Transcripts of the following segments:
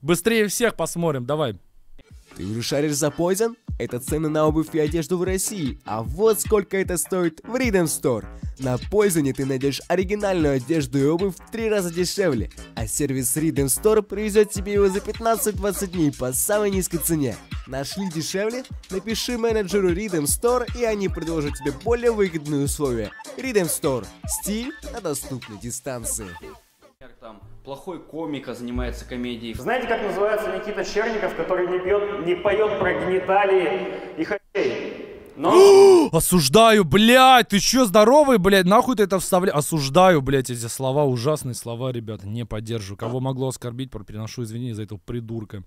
Быстрее всех посмотрим, давай. Ты уже шаришь за Poison? Это цены на обувь и одежду в России, а вот сколько это стоит в Rhythm Store. На Poison ты найдешь оригинальную одежду и обувь в 3 раза дешевле, а сервис Rhythm Store привезет тебе его за 15-20 дней по самой низкой цене. Нашли дешевле? Напиши менеджеру Rhythm Store, и они предложат тебе более выгодные условия. Rhythm Store. Стиль на доступной дистанции. Там плохой комик, занимается комедией. Знаете, как называется Никита Черников, который не поет про гениталии и хоккей? Но... Осуждаю, блядь, ты чё, здоровый, блядь, нахуй ты это вставляешь? Осуждаю, блядь, эти слова, ужасные слова, ребята, не поддерживаю. Кого могло оскорбить, переношу извинения за этого придурка.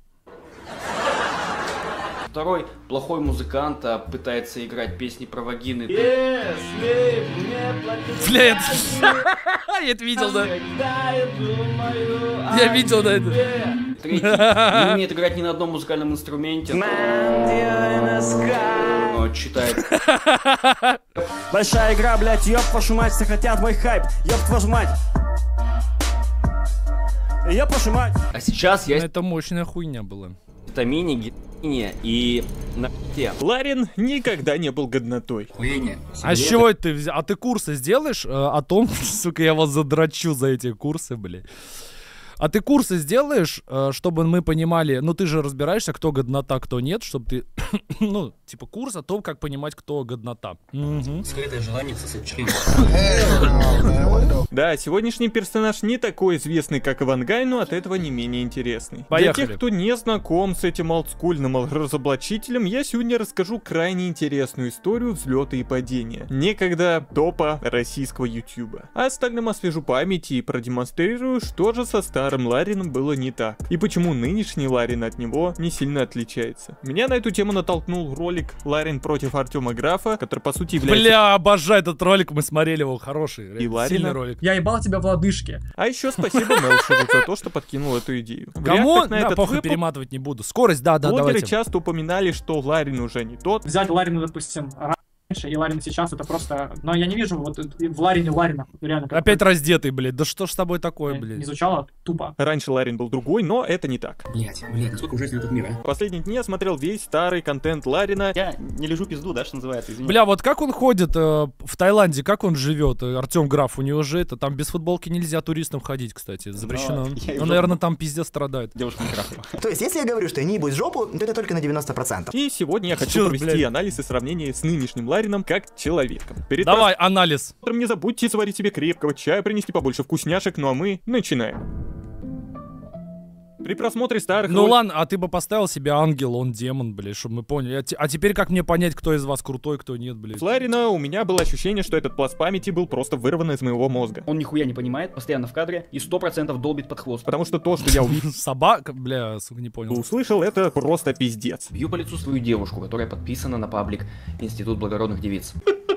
Второй плохой музыкант пытается играть песни про вагины. Если мне платить... Блядь, я это видел, да? Я видел, да, это. Третий не умеет играть ни на одном музыкальном инструменте. Но читает. Большая игра, блядь, ёб вашу мать, все хотят мой хайп, ёб вашу мать. Ёб вашу мать. А сейчас я... Это мощная хуйня была. Витамине, героине и наркоте. Ларин никогда не был годнотой. А с чего это ты взял? А ты курсы сделаешь о том, сука, я вас задрачу за эти курсы, блядь. А ты курсы сделаешь, чтобы мы понимали, ну ты же разбираешься, кто годнота, кто нет, чтобы ты, ну, типа курс о том, как понимать, кто годнота. Скрытое желание сосать член. Да, сегодняшний персонаж не такой известный, как Ивангай, но от этого не менее интересный. Поехали. Для тех, кто не знаком с этим олдскульным разоблачителем, я сегодня расскажу крайне интересную историю взлета и падения некогда топа российского ютуба. А остальным освежу память и продемонстрирую, что же со старым Ларином было не так, и почему нынешний Ларин от него не сильно отличается. Меня на эту тему натолкнул ролик Ларин против Артема Графа, который по сути является... Бля, обожаю этот ролик, мы смотрели его, хороший, сильный ролик. Я ебал тебя в лодыжке. А еще спасибо Мелшеву за то, что подкинул эту идею. Кому? Да, похуй, перематывать не буду. Скорость, да, блогеры давайте. часто упоминали, что Ларин уже не тот. Взять Ларина, допустим, раньше и Ларина сейчас, это просто... Но я не вижу вот в Ларине Ларина. Реально. Опять раздетый, блядь. Да что ж с тобой такое, Я блядь? не изучала, тупо. Раньше Ларин был другой, но это не так. Блять, насколько ужасен этот мир, а? В последние дни я смотрел весь старый контент Ларина. Я не лежу пизду, да, что называется, извините. Бля, вот как он ходит в Таиланде, как он живет? Артем Граф, у него же это, там без футболки нельзя туристам ходить, кстати, запрещено. Он, наверное, там пиздец страдает. Девушка Минкрафтова. То есть, если я говорю, что я не ебусь жопу, то это только на 90%. И сегодня я хочу провести анализ и сравнение с нынешним Ларином как человеком. Давай, анализ. Не забудьте сварить себе крепкого чая, принести побольше вкусняшек, ну а мы начинаем. При просмотре старых... Ну ладно, а ты бы поставил себе ангел, он демон, блядь, чтобы мы поняли. А теперь как мне понять, кто из вас крутой, кто нет, блядь? С Ларина у меня было ощущение, что этот пласт памяти был просто вырван из моего мозга. Он нихуя не понимает, постоянно в кадре и 100% долбит под хвост. Потому что то, что я увидел... Собака, бля, сука, не понял. Услышал, это просто пиздец. Бью по лицу свою девушку, которая подписана на паблик Институт благородных девиц.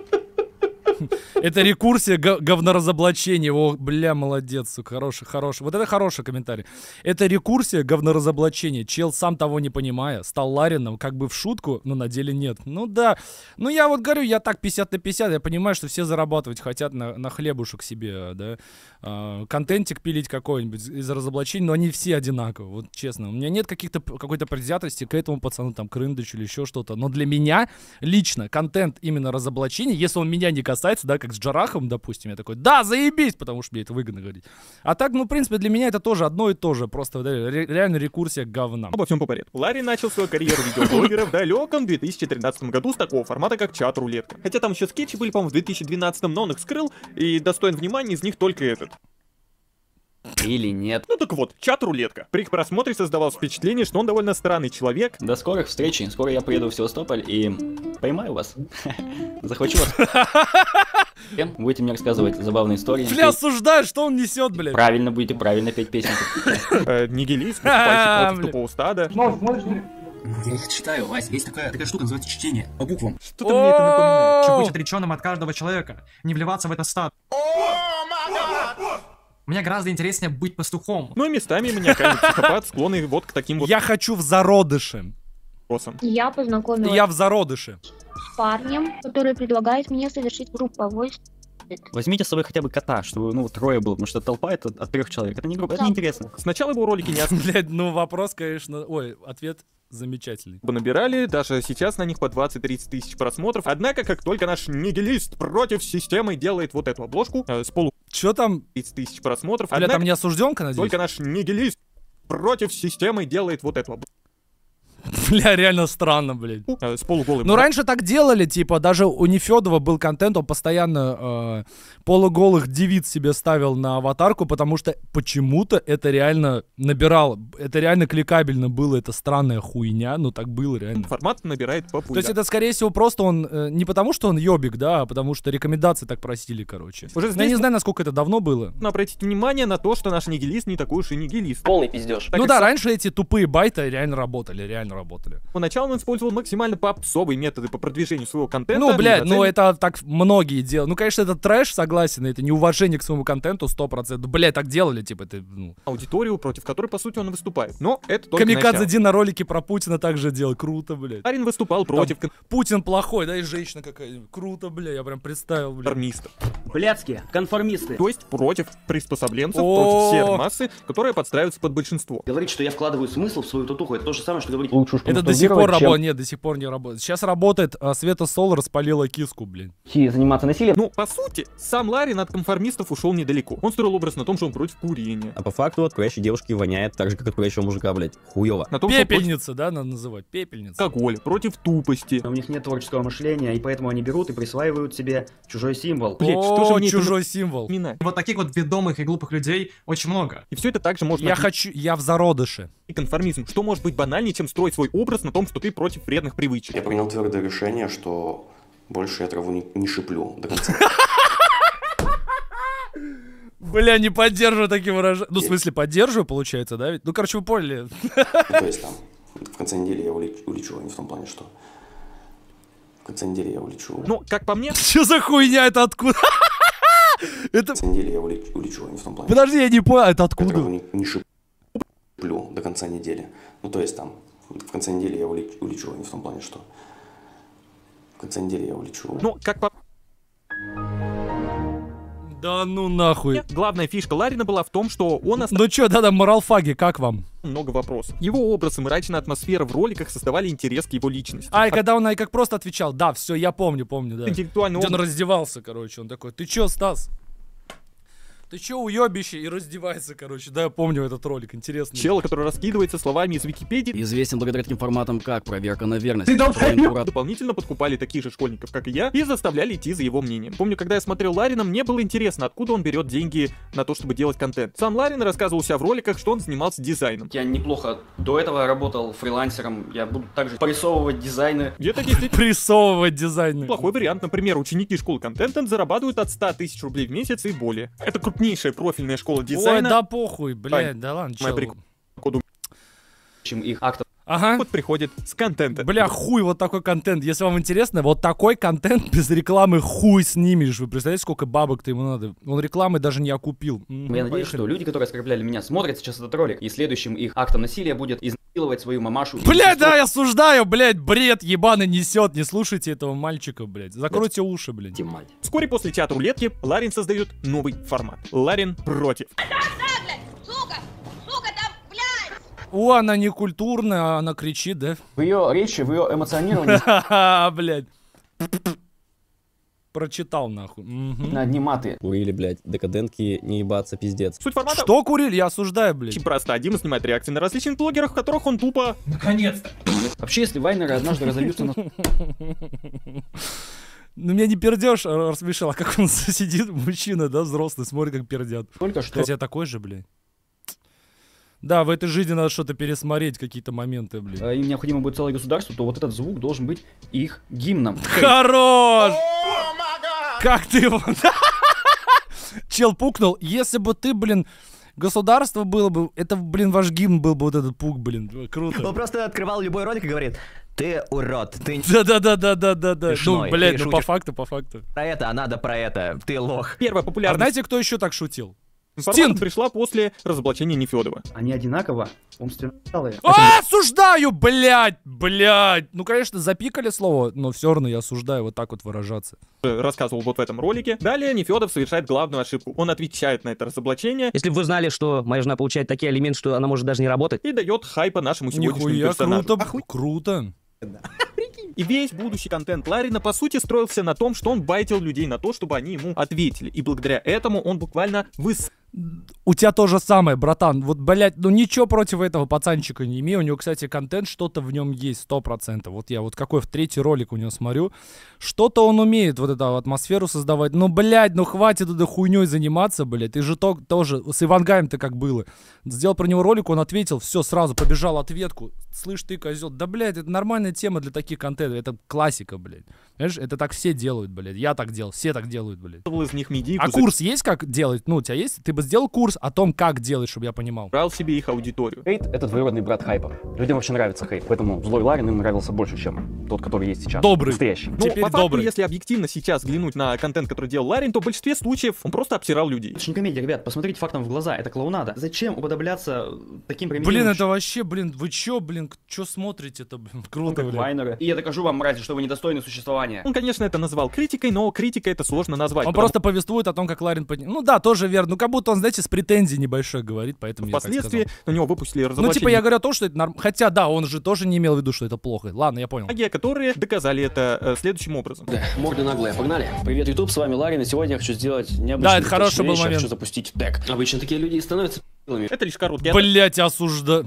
Это рекурсия говноразоблачения. О, бля, молодец, сука, хороший. Вот это хороший комментарий. Это рекурсия говноразоблачения. Чел, сам того не понимая, стал Ларином как бы в шутку, но на деле нет. Ну да. Ну я вот говорю, я так 50 на 50. Я понимаю, что все зарабатывать хотят на хлебушек себе, да. Контентик пилить какой-нибудь из разоблачений, но они все одинаковые, вот честно. У меня нет какой-то предвзятости к этому пацану, там, Крындычу или еще что-то. Но для меня лично контент именно разоблачения, если он меня не касается, да, как с Джарахом, допустим, я такой, да, заебись, потому что мне это выгодно говорить. А так, ну, в принципе, для меня это тоже одно и то же, просто да, реально рекурсия говна. Обо всем по порядку. Ларин начал свою карьеру видеоблогера в далеком 2013 году с такого формата, как чат-рулетка. Хотя там еще скетчи были, по-моему, в 2012, но он их скрыл, и достоин внимания из них только этот. Или нет. Ну так вот, чат-рулетка. При их просмотре создавалось впечатление, что он довольно странный человек. До скорых встреч. Скоро я приеду в Севастополь и поймаю вас. Захвачу вас. Будете мне рассказывать забавные истории. Бля, осуждаю, что он несет, блядь. Правильно будете, правильно петь песенку. Нигилист, выступающий против тупого стада. Я их читаю, Вась, есть такая штука, называется чтение, по буквам. Что-то мне это напоминает. Чтобы быть отреченным от каждого человека, не вливаться в это стадо. Мне гораздо интереснее быть пастухом. Ну и местами маниакальный психопат, склонный вот к таким вот... Я хочу в зародыше. Я познакомилась Я в зародыше. с парнем, который предлагает мне совершить групповой Возьмите с собой хотя бы кота, чтобы, ну, трое было, потому что толпа это от 3 человек. Это не группа, это неинтересно. Сначала его ролики не Блядь, ну вопрос, конечно... Ой, ответ замечательный. набирали, даже сейчас на них по 20-30 тысяч просмотров. Однако, как только наш нигилист против системы делает вот эту обложку с полу Чё там? 30 тысяч просмотров, Бля, однако, там не осужденка, надеюсь? только наш нигилист против системы делает вот эту обложку Бля, реально странно, блядь. с полуголым. Ну, раньше так делали, типа, даже у Нефёдова был контент, он постоянно полуголых девиц себе ставил на аватарку, потому что почему-то это реально набирало, это реально кликабельно было, это странная хуйня, ну так было реально. Формат набирает То есть популярность. это, скорее всего, просто он, не потому что он ёбик, да, а потому что рекомендации так просили, короче. Уже Я здесь не знаю, насколько это давно было. нужно обратить внимание на то, что наш нигилист не такой уж и нигилист. Полный пиздеж. Так Ну как да, сам- раньше эти тупые байты реально работали. Поначалу он использовал максимально попсовые методы по продвижению своего контента. Ну, блядь, ну Незацелен- это так многие делают. Ну, конечно, это трэш, согласен, это неуважение к своему контенту 100%. Блядь, так делали, типа, это, ну... аудиторию, против которой, по сути, он выступает. Но это только Камикадзе начало. Дин на ролике про Путина также делал. Круто, блядь. Ларин выступал против Путин плохой, да, и женщина какая. Круто, бля, я прям представил, бля. конформистов. Блядские конформисты. То есть против приспособленцев, О. против серой массы, которая подстраивается под большинство. Говорить, что я вкладываю смысл в свою татуху, это то же самое, что говорить, лучше уж Это до сих пор работает. Нет, до сих пор не работает. Сейчас работает, Света Соло распалила киску, блин. заниматься насилием. Ну, по сути, сам Ларин от конформистов ушел недалеко. Он строил образ на том, что он против курения. А по факту от курящей девушки воняет так же, как от курящего мужика, блядь. Хуёво. На том, что он против Пепельница, да, надо называть? Пепельница. алкоголя, против тупости. У них нет творческого мышления, и поэтому они берут и присваивают себе чужой символ. Блядь, что же О, мне это чужой символ. напоминает? Вот таких вот ведомых и глупых людей очень много. И все это также можно Я в зародыше. и конформизм. Что может быть банальнее, чем строить свой образ на том, что ты против вредных привычек? Я принял твердое решение, что больше я траву не шиплю до конца. Бля, не поддерживаю такие выражения. Ну, в смысле, поддерживаю, получается, да? ведь? Ну, короче, вы поняли. То есть там в конце недели я улечу, а не в том плане, что в конце недели я улечу. Ну, как по мне, Что за хуйня? Это откуда? Это... В конце недели я улечу, а не в том плане. Подожди, я не понял, это Я откуда? траву не шиплю до конца недели. Ну, то есть там в конце недели я улечу, а не в том плане, что в конце недели я улечу. ну, как по Да ну нахуй. мне, главная фишка Ларина была в том, что он Ну чё, да-да, моралфаги, как вам? много вопросов. Его образ и мрачная атмосфера в роликах создавали интерес к его личности. А, и когда он как просто отвечал, да, все, я помню, да. Интеллектуальный Где он образ. раздевался, короче, он такой, ты чё, Стас? Ты чё, уёбище? И раздевается, короче. Да, я помню этот ролик, интересно. Чела, который раскидывается словами из Википедии, Известен благодаря таким форматам, как проверка на верность. Ты долбоёб! дополнительно подкупали таких же школьников, как и я, и заставляли идти за его мнением. Помню, когда я смотрел Ларина, мне было интересно, откуда он берет деньги на то, чтобы делать контент. Сам Ларин рассказывал у себя в роликах, что он занимался дизайном. Я неплохо до этого работал фрилансером, я буду также порисовывать дизайны. И это действительно Прессовывать дизайны. плохой вариант. Например, ученики школы контента зарабатывают от 100 тысяч рублей в месяц и более. Это крупнейшая профильная школа Ой, дизайна. да похуй, блядь, да ладно, Моя чё. прик- Коду Чем их актов. Ага. вот приходит с контента. Бля, хуй, вот такой контент. Если вам интересно, вот такой контент без рекламы хуй снимешь. Вы представляете, сколько бабок-то ему надо? Он рекламы даже не окупил. Я надеюсь, что люди, которые оскорбляли меня, смотрят сейчас этот ролик, и следующим их актом насилия будет изнасиловать свою мамашу. и Блядь, сестру. да, я осуждаю, блядь, бред ебаный несет. Не слушайте этого мальчика, блядь. Закройте уши, блядь. Вскоре после театра рулетки Ларин создает новый формат. Ларин против. О, она не культурная, она кричит, да? В ее речи, в ее эмоционировании Ха-ха, блядь. Прочитал, нахуй. Мгм. на одни маты. Курили, блядь, декадентки, не ебаться, пиздец. Суть формата Что курили? Я осуждаю, блядь. очень проста. Дима снимает реакции на различных блогерах, в которых он тупо... Наконец-то. Вообще, если вайнеры однажды разовьются на... Ну, меня не пердеж рассмешил, а как он сидит, мужчина, да, взрослый, смотрит, как пердят. Только что Хотя такой же, блядь. Да, в этой жизни надо что-то пересмотреть, какие-то моменты, блядь. им необходимо будет целое государство, то вот этот звук должен быть их гимном. Хорош! Как ты его... Чел пукнул. Если бы ты, блин, государство было бы... Это, блин, ваш гимн был бы вот этот пук, блин. Он Круто. просто открывал любой ролик и говорит: ты урод, ты Да-да-да-да-да-да. Ну, Смешной, блядь, ты ну по шутишь. факту, по факту. про это, а надо про это, ты лох. Первая А популярная знаете, кто еще так шутил? Информация пришла после разоблачения Нефёдова. Они одинаково умственно отсталые. Осуждаю, блядь! Ну, конечно, запикали слово, но все равно я осуждаю вот так вот выражаться. Рассказывал вот в этом ролике. Далее Нефёдов совершает главную ошибку. Он отвечает на это разоблачение. Если бы вы знали, что моя жена получает такие алименты, что она может даже не работать. И дает хайпа нашему сегодняшнему Нихуя, персонажу. круто. И весь будущий контент Ларина, по сути, строился на том, что он байтил людей на то, чтобы они ему ответили. И благодаря этому он буквально У тебя то же самое, братан. Вот, блядь, ну ничего против этого пацанчика не имею. У него, кстати, контент, что-то в нем есть, 100%. Вот я вот какой в третий ролик у него смотрю. Что-то он умеет вот эту атмосферу создавать. Ну, блядь, ну хватит этой хуйней заниматься, блядь. Ты же тоже с Ивангаем-то как было. Сделал про него ролик, он ответил, все, сразу побежал ответку. Слышь ты, козел. Да, блядь, это нормальная тема для таких контентов. Это классика, блядь. Понимаешь, это так все делают, блядь. Я так делал, все так делают, блядь. из них медийку. А курс есть, как делать? Ну, у тебя есть? Ты бы сделал курс о том, как делать, чтобы я понимал. Брал себе их аудиторию. Хейт — это двоюродный брат хайпа. Людям вообще нравится хейт, поэтому злой Ларин им нравился больше, чем тот, который есть сейчас. Добрый. Настоящий. Ну, Теперь по факту, добрый. если объективно сейчас взглянуть на контент, который делал Ларин, то в большинстве случаев он просто обсирал людей. Это же не комедия, ребят, посмотрите фактам в глаза, это клоунада. Зачем уподобляться таким примитивным... Блин, это вообще, блин, вы чё, блин, чё смотрите-то, блин, круто, блин. Вайнеры. И я докажу вам, мрази, что вы недостойны существования. Он, конечно, это назвал критикой, но критикой это сложно назвать. Он просто повествует о том, как Ларин... Ну да, тоже верно. Ну как будто он, знаете, с претензией небольшой говорит, поэтому я так сказал. Впоследствии на него выпустили разоблачение. Ну типа я говорю о том, что это норм... Хотя да, он же тоже не имел в виду, что это плохо. Ладно, я понял. Которые доказали это следующим образом. Морды наглые, погнали. Привет, YouTube, с вами Ларин, и сегодня я хочу сделать необычный Да, это хороший был вещь, я момент. хочу запустить тег. Обычно такие люди и становятся пи***лами. Это лишь короткий Блять, осуждаю.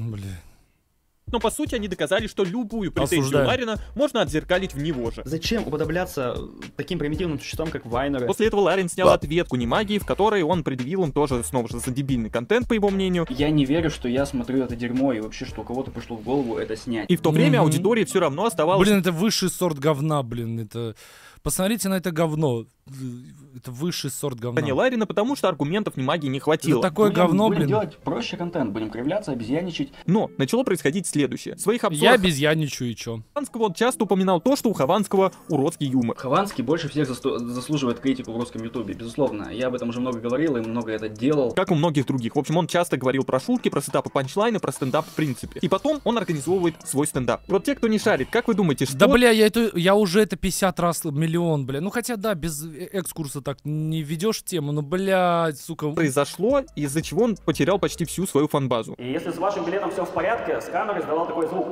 Но по сути они доказали, что любую претензию Ларина можно отзеркалить в него же. Зачем уподобляться таким примитивным существам, как Вайнеры? После этого Ларин снял ответку Немагии, в которой он предъявил им тоже снова же за дебильный контент, по его мнению. Я не верю, что я смотрю это дерьмо, и вообще, что у кого-то пришло в голову это снять. И в то время аудитории все равно оставалось... Блин, это высший сорт говна, блин, это... Посмотрите на это говно. Это высший сорт говна. Не Ларина, потому что аргументов Немагии не хватило. Это такое говно, будем блин. делать проще контент, будем кривляться, обезьяничать. Но начало происходить следующее. В своих обзорах... Я обезьяничаю, и чё? Хованского он часто упоминал то, что у Хованского уродский юмор. Хованский больше всех заслуживает критику в русском ютубе, безусловно. Я об этом уже много говорил и много это делал. Как у многих других. В общем, он часто говорил про шутки, про сетапы панчлайны, про стендап в принципе. И потом он организовывает свой стендап. И вот те, кто не шарит, как вы думаете, что... Да, бля, я уже это 50 раз, миллион, бля. Ну, хотя, да, без экскурса так не ведешь тему, но, блядь, сука... Произошло, из-за чего он потерял почти всю свою фан-базу. И если с вашим билетом все в порядке, сканер издавал такой звук.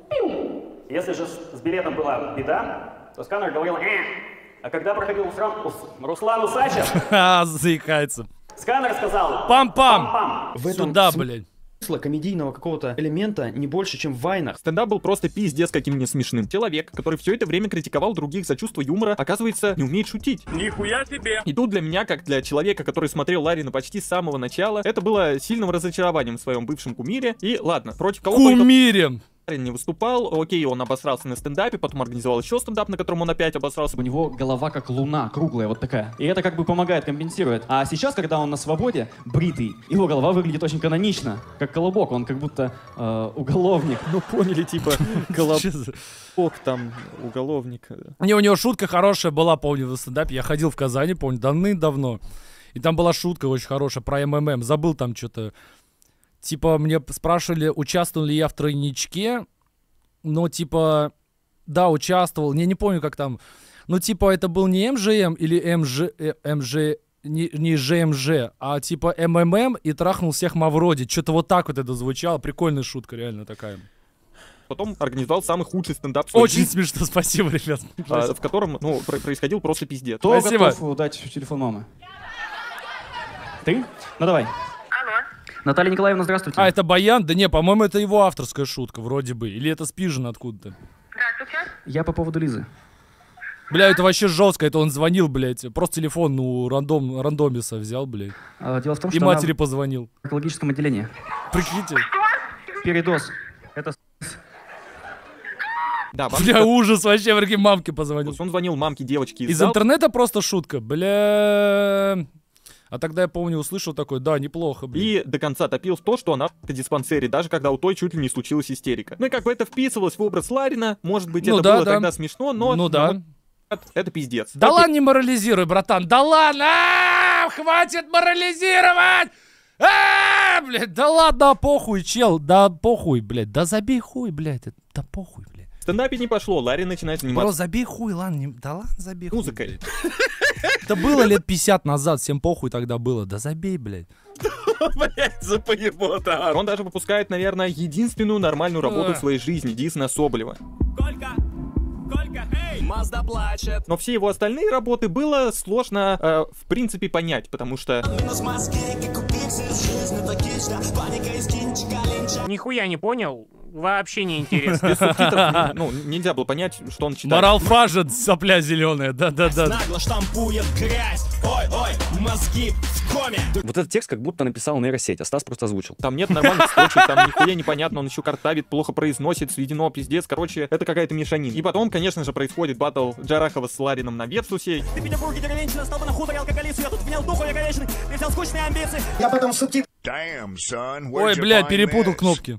Если же с билетом была беда, то сканер говорил А когда проходил Руслан Усачев... заикается. Сканер сказал... Пам-пам! В этом Сюда, блядь. Комедийного какого-то элемента не больше, чем в Вайнах. Стендап был просто пиздец каким не смешным. Человек, который все это время критиковал других за чувство юмора, оказывается, не умеет шутить. Нихуя себе! И тут для меня, как для человека, который смотрел Ларина почти с самого начала, это было сильным разочарованием в своем бывшем кумире. И ладно, против кого Кумирем! Ларин не выступал, окей, он обосрался на стендапе, потом организовал еще стендап, на котором он опять обосрался. У него голова как луна, круглая вот такая. И это как бы помогает, компенсирует. А сейчас, когда он на свободе, бритый, его голова выглядит очень канонично, как колобок, он как будто уголовник. Ну поняли, типа, колобок там, уголовник. Не, у него шутка хорошая была, помню, в стендапе. Я ходил в Казани, помню, давным-давно. И там была шутка очень хорошая про МММ. Забыл там что-то. Типа, мне спрашивали, участвовал ли я в тройничке. Ну, типа, да, участвовал. Не помню, как там. Ну, типа, это был не МЖМ или МЖ... Не ЖМЖ, а типа МММ и трахнул всех Мавроди. Что-то вот так вот это звучало. Прикольная шутка, реально такая. Потом организовал самый худший стендап. Очень смешно, спасибо, ребят. В котором, ну, происходил просто пиздец. Кто готов дать телефон мамы? Ты? Ну, давай. Наталья Николаевна, здравствуйте. А, это Баян? Да не, по-моему, это его авторская шутка, вроде бы. Или это спижен откуда-то. Я по поводу Лизы. Бля, это вообще жестко, это он звонил, блядь. Просто телефон, ну, рандомиса взял, блядь. Дело в том, и что матери позвонил. В экологическом отделении. Прикиньте. Передоз. Это... Да, бля, ужас вообще, враги мамке позвонил. Он звонил мамке девочки из интернета просто шутка, бля... А тогда я помню, услышал такой, да, неплохо, блин. И до конца топил в то, что она в диспансере, даже когда у той чуть ли не случилась истерика. Ну и как бы это вписывалось в образ Ларина, может быть, это было тогда смешно, но... Ну да. Это пиздец. Да ладно, не морализируй, братан, да ладно! Хватит морализировать! Блядь, да ладно, похуй, чел, да похуй, блядь, да забей хуй, блядь, да похуй, блядь. В стендапе не пошло, Ларин начинает Бро, заниматься забей хуй, ладно, да ладно, забей хуй. музыкой. Это было лет 50 назад, всем похуй тогда было, да забей, блядь. Блять, за поебота. Он даже выпускает, наверное, единственную нормальную работу в своей жизни, Дис на Соболева. Но все его остальные работы было сложно, в принципе, понять, потому что... Нихуя не понял, вообще не интересно. Без субтитров, ну, нельзя было понять, что он читает. Морал фажет, сопля зеленая, да-да-да. Нагло штампует грязь, ой-ой, мозги в коме. Вот этот текст как будто написал нейросеть, а Стас просто озвучил. Там нет нормальных строчек, там нихуя непонятно, он еще картавит, плохо произносит, сведено, пиздец, короче, это какая-то мешанина. И потом, конечно же, происходит баттл Джарахова с Ларином на Версусе. Ты в Петербурге деревенщина, стал бы на хуторе алкоголист, я тут внял духу вековечный, ты взял скучные амбиции. Я потом субтитры. Ой, блядь, перепутал кнопки.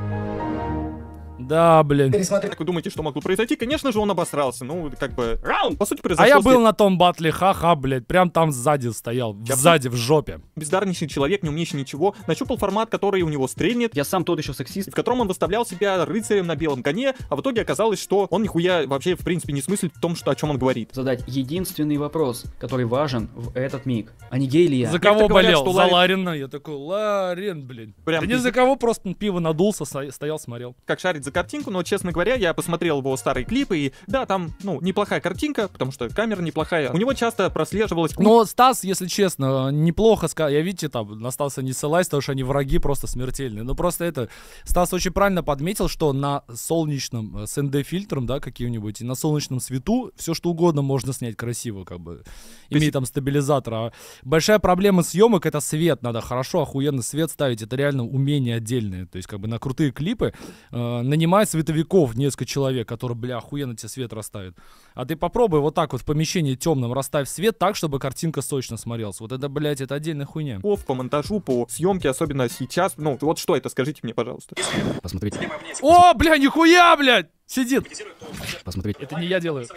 Да, блин. Как вы думаете, что могло произойти? Конечно же, он обосрался. Ну, как бы... По сути, произошло... А я был на том батле, ха-ха, блядь, прям там сзади стоял, сзади, в жопе. Бездарнейший человек, не умеющий ничего, нащупал формат, который у него стрельнет. Я сам тот еще сексист. В котором он выставлял себя рыцарем на белом коне, а в итоге оказалось, что он нихуя вообще, в принципе, не смыслит в том, что, о чем он говорит. Задать единственный вопрос, который важен в этот миг. А не гей ли я? За кого болел? Говорят, за Ларина. Я такой, Ларин, блин. Прям да не за кого, просто пиво надулся, стоял, смотрел. Как шарит за картинку, но, честно говоря, я посмотрел его старые клипы, и да, там, ну, неплохая картинка, потому что камера неплохая. У него часто прослеживалось... Но Стас, если честно, неплохо сказал. Я, видите, там, на Стаса не ссылаюсь, потому что они враги просто смертельные. Но просто это... Стас очень правильно подметил, что на солнечном, с ND-фильтром, да, каким-нибудь, и на солнечном свету все что угодно можно снять красиво, как бы. Имеет там стабилизатор. А большая проблема съемок — это свет. Надо хорошо, охуенно свет ставить. Это реально умение отдельное. То есть, как бы на крутые клипы нанимать световиков несколько человек, которые, бля, охуенно тебе свет расставят. А ты попробуй вот так вот в помещении темном расставь свет так, чтобы картинка сочно смотрелась. Вот это, блядь, это отдельная хуйня. По монтажу, по съемке, особенно сейчас. Ну, вот что это, скажите мне, пожалуйста. Посмотрите. О, бля, нихуя, блядь! Сидит. Посмотрите. Это не я делаю.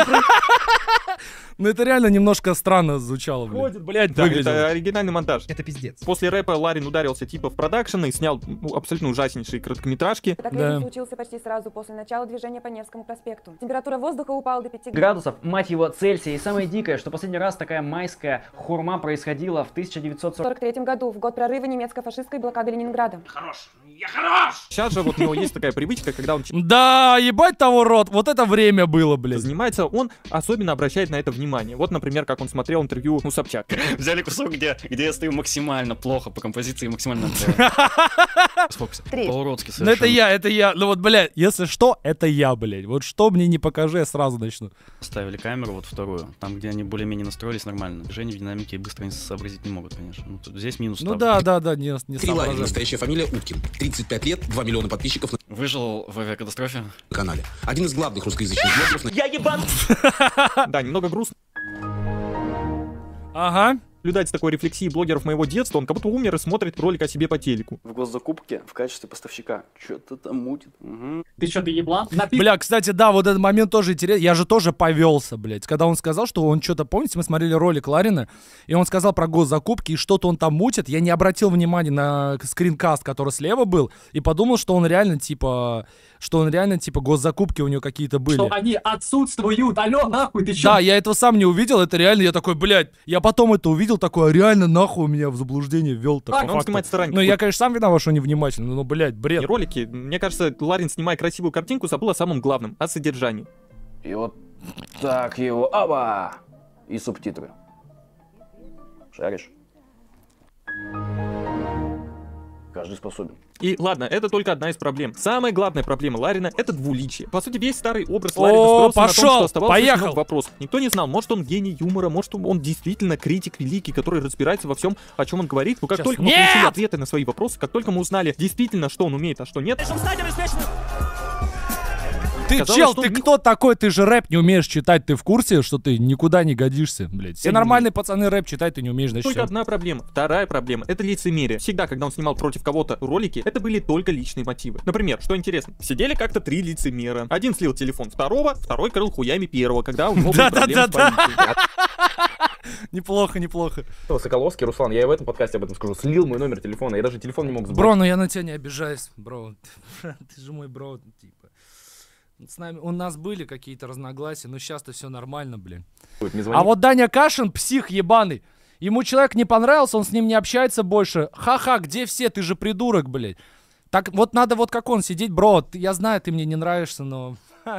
Ну это реально немножко странно звучало, блядь. Ходит, блядь, да, это оригинальный монтаж. Это пиздец. После рэпа Ларин ударился типа в продакшн и снял абсолютно ужаснейшие короткометражки. Так кризис случился почти сразу после начала движения по Невскому проспекту. Температура воздуха упала до 5 градусов, мать его, Цельсия. И самое дикое, что последний раз такая майская хурма происходила в 1943 году, в год прорыва немецко-фашистской блокады Ленинграда. Я хорош! Сейчас же вот у него есть такая привычка, когда он... Да, ебать того рот, вот это время было, блядь. Занимается, он особенно обращает на это внимание. Вот, например, как он смотрел интервью у Собчак. Взяли кусок, где я стою максимально плохо по композиции, максимально... По-уродски совершенно. Ну это я. Ну вот, блядь, если что, это я, блядь. Вот что мне не покажи, я сразу начну. Ставили камеру вот вторую, там, где они более-менее настроились нормально. Движение в динамике быстро они сообразить не могут, конечно. Ну, тут, здесь минус. Ну да, не Криларин, настоящая фамилия Уткин. 35 лет, 2 миллиона подписчиков на Выжил в авиакатастрофе канале. Один из главных русскоязычных блогеров. Я ебан! Да, немного грустно. Ага. Наблюдать такой рефлексии блогеров моего детства, он как будто умер и смотрит ролик о себе по телеку. В госзакупке в качестве поставщика. Что-то там мутит. Угу. Ты что, ты еблан? Бля, кстати, да, вот этот момент тоже интересный. Я же тоже повелся, блядь. Когда он сказал, что он что-то, помните, мы смотрели ролик Ларина, и он сказал про госзакупки, и что-то он там мутит. Я не обратил внимания на скринкаст, который слева был, и подумал, что он реально типа госзакупки у него какие-то были. Что они отсутствуют, алло, нахуй, ты чё? Да, я этого сам не увидел, это реально, я такой, блядь, я потом это увидел, такой, реально нахуй меня в заблуждение ввел. Он снимает старание. Ну, я, конечно, сам виноват, что невнимательно, но, блядь, бред. И ролики, мне кажется, Ларин, снимая красивую картинку, забыл о самом главном, о содержании. И вот так его, аба! И субтитры. Шаришь? Каждый способен. И ладно, это только одна из проблем. Самая главная проблема Ларина — это двуличие. По сути, весь старый образ Ларина строился на том, что оставался много вопросов. Никто не знал, может он гений юмора, может он действительно критик великий, который разбирается во всем, о чем он говорит. Но как только мы получили ответы на свои вопросы, как только мы узнали действительно, что он умеет, а что нет... Ты, казалось, чел, ты кто такой? Ты же рэп не умеешь читать, ты в курсе, что ты никуда не годишься, блядь. Все нормальные пацаны рэп читать, ты не умеешь, значит. Только одна проблема. Вторая проблема — это лицемерие. Всегда, когда он снимал против кого-то ролики, это были только личные мотивы. Например, что интересно, сидели как-то 3 лицемера. Один слил телефон второго, второй крыл хуями первого, когда у него были проблемы с полицией. Неплохо, неплохо. Соколовский, Руслан, я и в этом подкасте об этом скажу, слил мой номер телефона, я даже телефон не мог забрать. Бро, ну я на тебя не обижаюсь, бро. Ты же мой бро, типа. С нами, у нас были какие-то разногласия, но сейчас-то все нормально, блин. А вот Даня Кашин, псих ебаный. Ему человек не понравился, он с ним не общается больше. Ха-ха, где все? Ты же придурок, блядь. Так вот надо вот как он сидеть, бро. Я знаю, ты мне не нравишься, но...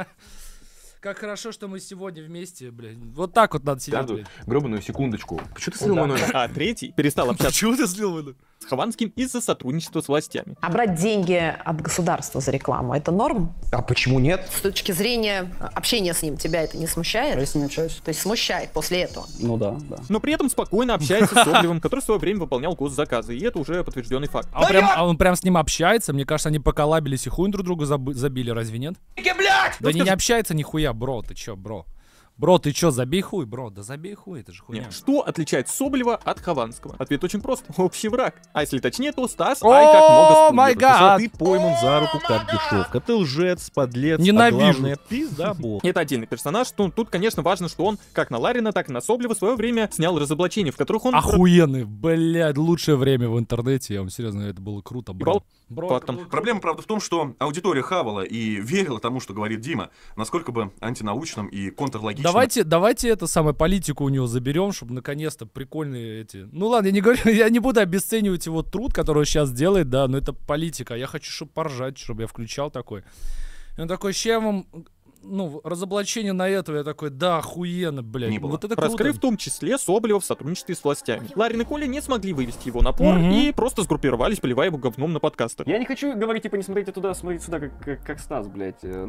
Как хорошо, что мы сегодня вместе, блядь. Вот так вот надо сидеть, блядь. Гробаную секундочку. Почему ты слил мой номер? А третий перестал общаться. Почему ты слил мой номер? С Хованским из-за сотрудничества с властями. А брать деньги от государства за рекламу — это норм? А почему нет? С точки зрения общения с ним тебя это не смущает? Я с ним общаюсь. То есть смущает после этого? Ну да, да. Но при этом спокойно общается с Соболевым, который в свое время выполнял госзаказы. И это уже подтвержденный факт. А он прям с ним общается? Мне кажется, они поколабились и хуй друг другу забили, разве нет? Да не общается нихуя, бро, ты чё, бро? Бро, ты чё, забей хуй, бро? Да забей хуй, это же хуйня. Что отличает Соболева от Хованского? Ответ очень прост. Общий враг. А если точнее, то Стас, ай, как много май гад! Ты пойман за руку, как дешевка. Ты лжец, подлец, ненавижу. А главное, пиздабол. Это отдельный персонаж. Тут, конечно, важно, что он как на Ларина, так и на Соболева в свое время снял разоблачения, в которых он... Охуенный, блядь, лучшее время в интернете. Я вам серьезно, это было круто, бро. Проблема, правда, в том, что аудитория хавала и верила тому, что говорит Дима, насколько бы антинаучным и контрлогичным. Давайте это самое политику у него заберем, чтобы наконец-то прикольные эти... Ну ладно, я не говорю, я не буду обесценивать его труд, который он сейчас делает, да, но это политика. Я хочу, чтобы поржать, чтобы я включал такой. И он такой, ща вам... Ну, разоблачение на этого, я такой, да, охуенно, блядь. Вот это круто. Раскрыв в том числе Соболева в сотрудничестве с властями. Ларин и Коля не смогли вывести его на пор и просто сгруппировались, поливая его говном на подкастах. Я не хочу говорить, типа, не смотрите туда, смотрите сюда, как Стас, блядь. Да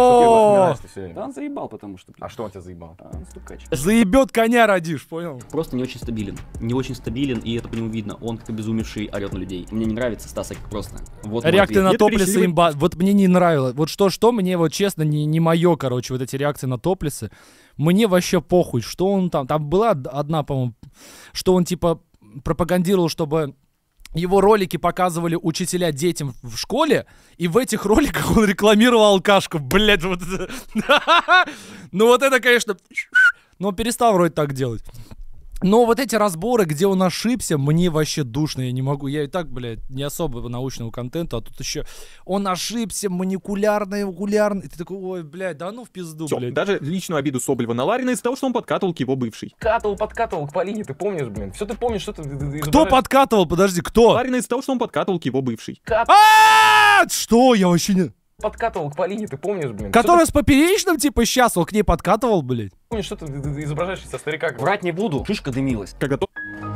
он заебал, потому что... А что он тебя заебал? Он стукач. Заебет коня родишь, понял? Просто не очень стабилен. Не очень стабилен, и это по нему видно. Он как обезумевший орет на людей. Мне не нравится Стасик просто. Вот реакция на топлисы имба. Вот мне не нравилось. Вот что мне вот честно не мое, короче, вот эти реакции на топлисы. Мне вообще похуй, что он там. Там была одна, по-моему, что он типа пропагандировал, чтобы его ролики показывали учителя детям в школе, и в этих роликах он рекламировал алкашку. Блять, вот это. Ну вот это, конечно. Но он перестал вроде так делать. Но вот эти разборы, где он ошибся, мне вообще душно, я не могу. Я и так, блядь, не особо научного контента, а тут еще он ошибся, маникулярно. И ты такой, ой, блядь, да ну в пизду, всё, блядь. даже личную обиду Соболева на Ларина из-за того, что он подкатывал к его бывшей. Подкатывал к Полине, ты помнишь, блин? Все ты помнишь, что ты... Кто подкатывал? Подожди, кто? Ларина из-за того, что он подкатывал к его бывшей. Что? Я вообще не... Подкатывал к Полине, ты помнишь, блин? Который с поперечным, типа, сейчас он к ней подкатывал, блядь. Помнишь, что ты изображаешь со старика? Врать не буду, шишка дымилась. Когда то...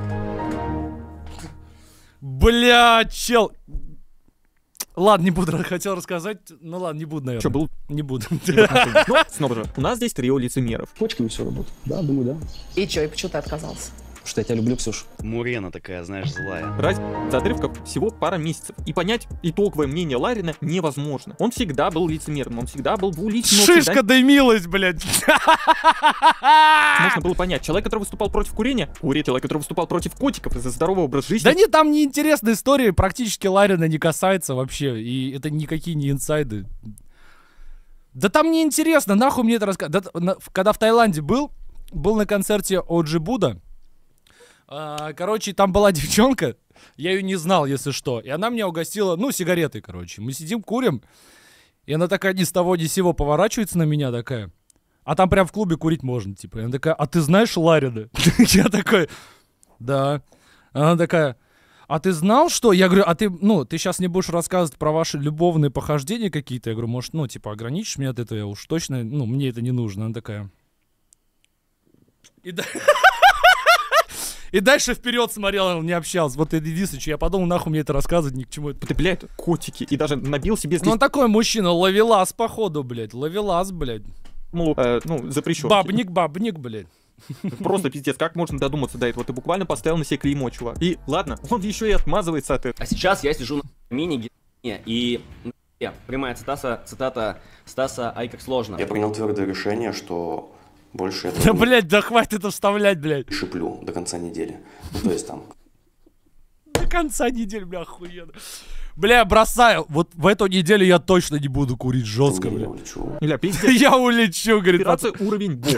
Блядь, чел... Ладно, не буду, хотел рассказать, ну ладно, не буду, наверное. Что, был? Не буду. Но, снова же, у нас здесь трио лицемеров. Почками все работает. Да, думаю, да. И чё, и почему ты отказался? Потому что я тебя люблю, Ксюш. Мурена такая, знаешь, злая. За отрывков всего пара месяцев. И понять итоговое мнение Ларина невозможно. Он всегда был лицемерным, он всегда был двуличным. Шишка дымилась, блядь. Можно было понять. Человек, который выступал против курения, человек, который выступал против котиков из-за здорового образа жизни. Да нет, там неинтересные истории, практически Ларина не касается вообще. И это никакие не инсайды. Да там неинтересно, нахуй мне это рассказывать. Когда в Таиланде был на концерте Оджи Буда. Короче, там была девчонка, я ее не знал, если что, и она меня угостила, ну, сигаретой, короче. Мы сидим, курим, и она такая ни с того ни с сего поворачивается на меня такая, а там прям в клубе курить можно, типа. И она такая, а ты знаешь Ларина? Я такой, да. Она такая, а ты знал, что? Я говорю, а ты, ну, ты сейчас не будешь рассказывать про ваши любовные похождения какие-то? Я говорю, может, ну, типа, ограничишь меня от этого, я уж точно, ну, мне это не нужно. Она такая... И дальше вперед смотрел, не общался. Вот это единственное, что я подумал, нахуй мне это рассказывать, ни к чему. Ты, блядь, котики. И даже набил себе здесь... Ну он такой мужчина, ловелас, походу, блядь. Ловелас, блядь. Ну, запрещен. Бабник, блядь. Просто пиздец, как можно додуматься до этого? Ты буквально поставил на себе клеймо, чувак. И ладно, он еще и отмазывается от этого. А сейчас я сижу на мини-гене и... Прямая цитата Стаса, ай как сложно. Я принял твердое решение, что... Больше этого... Да, блядь, да хватит это вставлять, блядь. Шиплю до конца недели. Ну, то есть там... До конца недели, бля, охуенно. Бля, бросаю. Вот в эту неделю я точно не буду курить жестко, бля. Бля, пиздец. Я улечу, говорит. Операция уровень бог.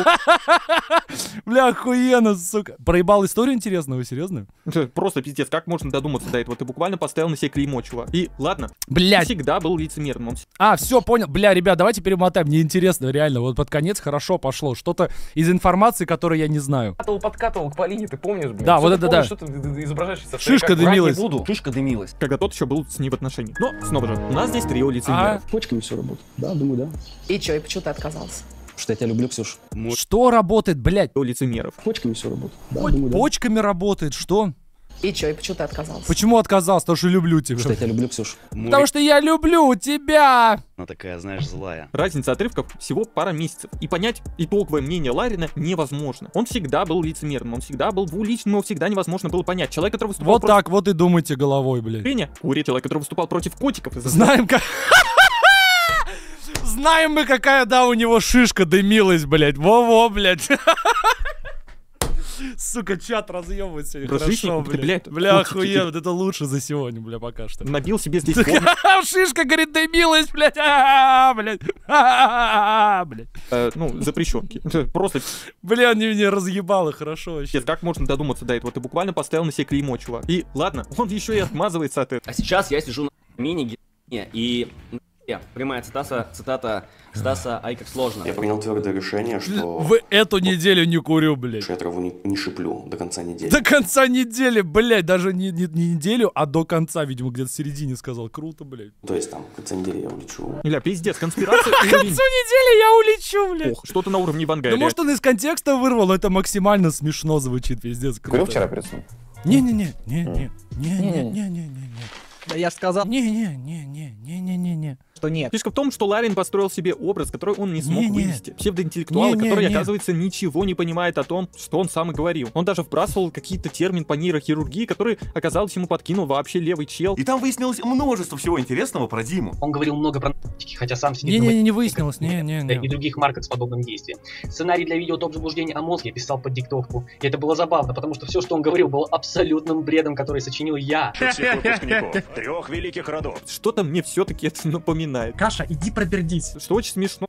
Бля, охуенно, сука. Проебал историю интересную, серьезно? Просто пиздец, как можно додуматься до этого? Ты буквально поставил на себе клеймо, чувак. И ладно, блядь, всегда был лицемерным. Все, понял. Бля, ребят, давайте перемотаем. Мне интересно, реально. Вот под конец хорошо пошло. Что-то из информации, которую я не знаю. Подкатывал к Полине, ты помнишь, блин? Да, вот это да. Что ты изображаешь? Шишка дымилась. Шишка дымилась. Когда тот еще был с ней в отношениях. Но, снова же, у нас здесь трио лицемеров. Почками все работает. Да, думаю, да. И чё, и почему ты отказался? Что я тебя люблю, Ксюш. Что работает, блядь? Трио лицемеров. Почками все работает. Да, думаю, почками работает, что? И чё, и почему ты отказался? Почему отказался? Потому что люблю тебя. Что я тебя люблю, Ксюш. Потому что я люблю тебя. Она такая, знаешь, злая. Разница отрывков всего пара месяцев. И понять итоговое мнение Ларина невозможно. Он всегда был лицемерным, он всегда был двуличным, его всегда невозможно было понять. Человек, который выступал вот так вот и думайте головой, блядь. Куря, человек, который выступал против котиков. Знаем, как... Знаем мы, какая, да, у него шишка дымилась, блядь. Во-во, блядь. Сука, чат разъебывает сегодня. Хорошо, блядь. Бля, охуенно, вот это лучше за сегодня, бля, пока что. Набил себе здесь шишка, говорит, дымилась, блядь. Блядь. Ну, запрещенки. Просто... Бля, они меня разъебало, хорошо вообще. Как можно додуматься до этого? Ты буквально поставил на себе клеймо, чувак. И ладно, он еще и отмазывается от этого. А сейчас я сижу на мини-гене и... Прямая цитата Стаса «Ай, как сложно». Я принял твердое решение, что... В эту неделю не курю, блядь. Я траву не шиплю до конца недели. До конца недели, блядь. Даже не неделю, а до конца, видимо, где-то в середине сказал. Круто, блядь. То есть там, в конце недели я улечу. Бля, пиздец, конспирация. К концу недели я улечу, блядь. Ох, что-то на уровне Ивангая. Ну, может, он из контекста вырвал, но это максимально смешно звучит, пиздец. Курил вчера перед сном? Не-не-не. Да я же сказал. Не-не-не. Что нет. Фишка в том, что Ларин построил себе образ, который он не смог вывести. Псевдоинтеллектуал, который, оказывается, ничего не понимает о том, что он сам и говорил. Он даже вбрасывал какие-то термины по нейрохирургии, который, оказалось, ему подкинул вообще левый чел. И там выяснилось множество всего интересного про Диму. Он говорил много про наркотики, хотя сам сидит... Не выяснилось, и других маркет с подобным действием. Сценарий для видео «Топ заблуждений о мозге» писал под диктовку. И это было забавно, потому что все, что он говорил, было абсолютным бредом, который сочинил я. Трех великих родов. Что-то мне все-таки это напоминает. Каша, иди пробердись. Что очень смешно.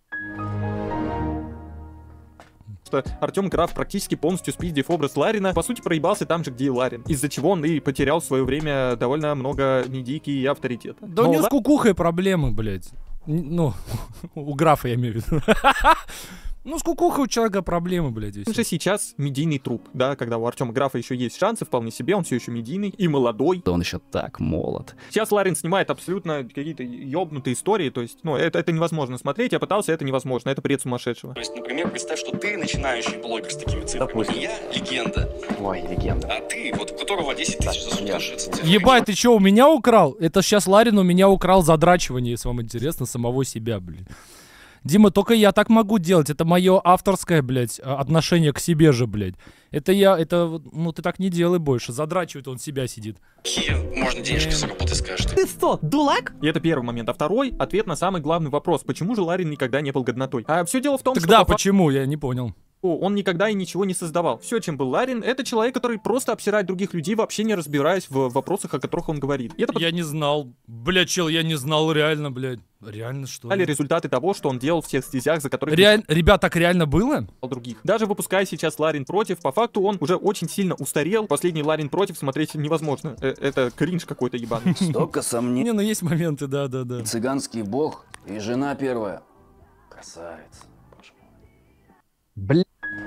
Что Артем Граф, практически полностью спиздив образ Ларина, по сути проебался там же, где и Ларин. Из-за чего он и потерял в свое время довольно много медийки и авторитета. Да у него с кукухой проблемы, блядь. Ну, у Графа я имею в виду. Ну, с кукухой у человека проблемы, блядь, здесь. Он же сейчас медийный труп, да, когда у Артема Графа еще есть шансы, вполне себе, он все еще медийный и молодой. Да он еще так молод. Сейчас Ларин снимает абсолютно какие-то ёбнутые истории, то есть, ну, это невозможно смотреть, я пытался, это невозможно, это бред сумасшедшего. То есть, например, представь, что ты начинающий блогер с такими цифрами, и я легенда. Ой, легенда. А ты, вот у которого 10 тысяч за сутки жится. Ебать, ты что, у меня украл? Это сейчас Ларин у меня украл задрачивание, если вам интересно, самого себя, блин. Дима, только я так могу делать. Это мое авторское, блядь, отношение к себе же, блядь. Ну ты так не делай больше. Задрачивает он себя сидит. Какие можно денежки заработать, скажешь ты? Ты что, дулак? И это первый момент. А второй — ответ на самый главный вопрос. Почему же Ларин никогда не был годнотой? А все дело в том, Тогда почему? Я не понял. Он никогда и ничего не создавал. Все, чем был Ларин, это человек, который просто обсирает других людей, вообще не разбираясь в вопросах, о которых он говорит. Я не знал. Блядь, чел, я не знал реально, блядь. Реально, что ли? Результаты того, что он делал в тех стезях, за которые... Ребят, так реально было? Других. Даже выпуская сейчас Ларин против, по факту он уже очень сильно устарел. Последний Ларин против смотреть невозможно. Это кринж какой-то ебаный. Столько сомнений. Не, ну есть моменты, да. Цыганский бог и жена первая. Красавица. Бля.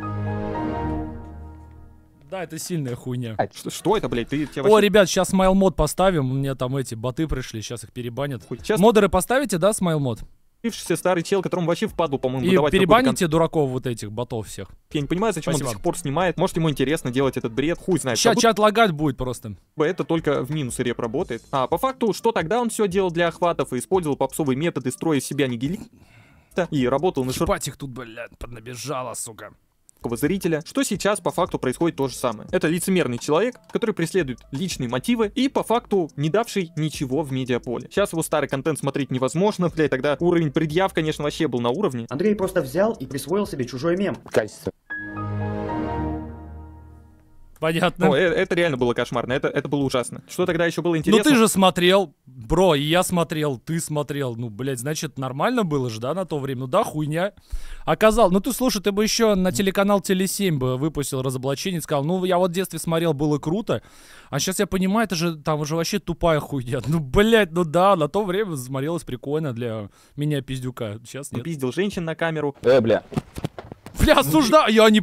Да, это сильная хуйня. Что это, блядь? О, ребят, сейчас смайл мод поставим. У меня там эти боты пришли, сейчас их перебанят. Сейчас... Модеры поставите, да, смайл мод? Старый чел, которому вообще впадло, по-моему, и перебаните дураков вот этих ботов всех. Я не понимаю, зачем он до сих пор снимает. Может, ему интересно делать этот бред, хуй знает. Сейчас чат лагать будет просто. Это только в минус реп работает. А по факту, что тогда он все делал для охватов и использовал попсовые методы, строя из себя нигилиста и работал на Ебать их тут, блядь, поднабежало, сука. Зрителя, что сейчас по факту происходит то же самое. Это лицемерный человек, который преследует личные мотивы и по факту не давший ничего в медиаполе. Сейчас его старый контент смотреть невозможно, блядь, тогда уровень предъяв, конечно, вообще был на уровне. Андрей просто взял и присвоил себе чужой мем. Качество. Понятно. Ну, это реально было кошмарно, это было ужасно. Что тогда еще было интересно? Ну ты же смотрел, бро, и я смотрел, ты смотрел. Ну, блядь, значит, нормально было же, да, на то время? Ну да, хуйня. Ну ты, слушай, ты бы еще на телеканал Теле7 бы выпустил разоблачение и сказал, ну я вот в детстве смотрел, было круто, а сейчас я понимаю, это же там уже вообще тупая хуйня. Ну, блядь, ну да, на то время смотрелось прикольно для меня, пиздюка. Сейчас нет. Пиздил женщин на камеру. Бля. Бля, осуждаю, я не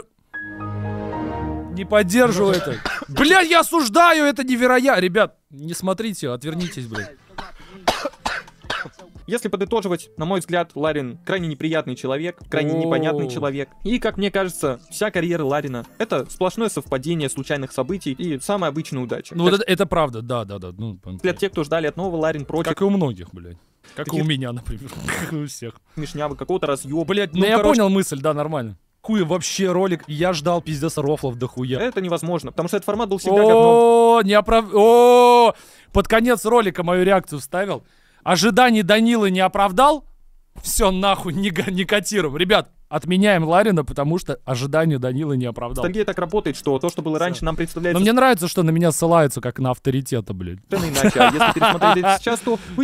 поддерживаю это. Блядь, я осуждаю, это невероятно. Ребят, не смотрите, отвернитесь, блядь. Если подытоживать, на мой взгляд, Ларин крайне неприятный человек, крайне непонятный человек. И, как мне кажется, вся карьера Ларина — это сплошное совпадение случайных событий и самая обычная удача. Ну, это правда, да. Ну, для тех, кто ждали от нового Ларин против. Как и у многих, блядь. Как и у меня, например. Как и у всех. Мишнявы, какого-то разъёба. Блядь, ну я понял мысль, да, нормально. Хуй вообще ролик, я ждал пиздец рофлов дохуя. Это невозможно, потому что этот формат был всегда говном. О, под конец ролика мою реакцию вставил. Ожиданий Данилы не оправдал? Все, нахуй, не котируем. Ребят, отменяем Ларина, потому что ожидания Данилы не оправдал. Ностальгия так работает, что то, что было раньше, нам представляется... Но мне нравится, что на меня ссылаются, как на авторитета, блядь. Иначе, а если пересмотреть это сейчас, то вы...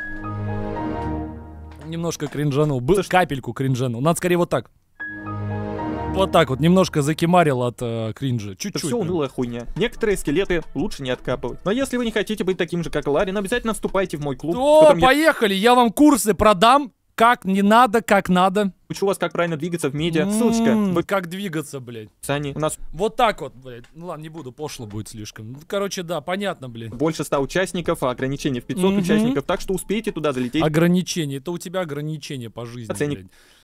Немножко кринжанул, капельку кринжанул. Надо скорее вот так. Вот так вот, немножко закимарил от кринжа. Чуть-чуть. Все унылая хуйня. Некоторые скелеты лучше не откапывать. Но если вы не хотите быть таким же, как Ларин, обязательно вступайте в мой клуб. О, поехали, я вам курсы продам. Как не надо, как надо. Учу вас, как правильно двигаться в медиа. Ссылочка. Как двигаться, блядь. Сани, у нас... Вот так вот, блядь. Ну ладно, не буду, пошло будет слишком. Короче, да, понятно, блядь. Больше 100 участников, а ограничение в 500 участников, так что успейте туда залететь. Ограничение, это у тебя ограничение по жизни, блядь.